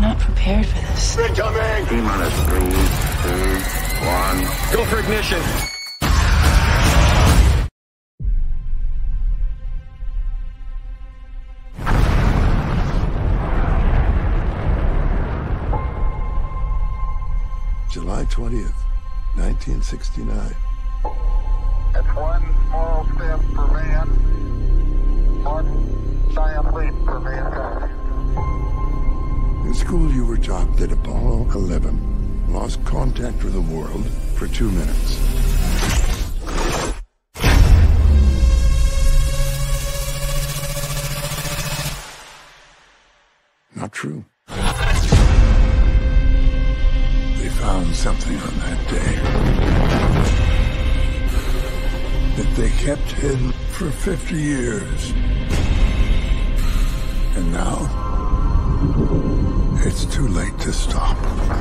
not prepared for this. Incoming! T-minus 3, 2, 1. Go for ignition! July 20th, 1969. It's one small step for man, one giant leap for mankind. In school, you were taught that Apollo 11 lost contact with the world for 2 minutes. Not true. They found something on that day that they kept hidden for 50 years. And now, it's too late to stop.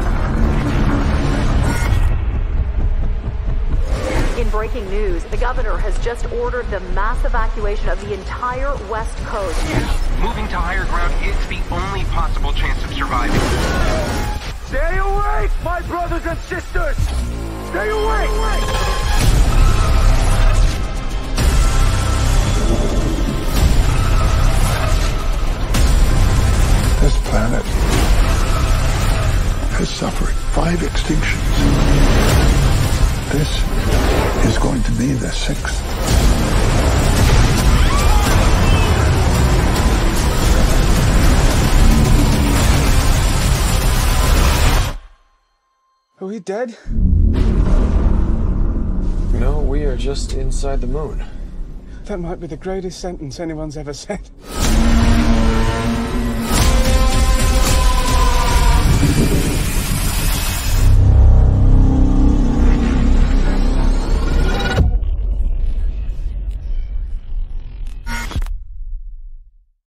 In breaking news, the governor has just ordered the mass evacuation of the entire West Coast. Moving to higher ground is the only possible chance of surviving. Stay awake, my brothers and sisters! Stay awake! This planet has suffered 5 extinctions. This is going to be the 6th. Are we dead? No, we are just inside the moon. That might be the greatest sentence anyone's ever said.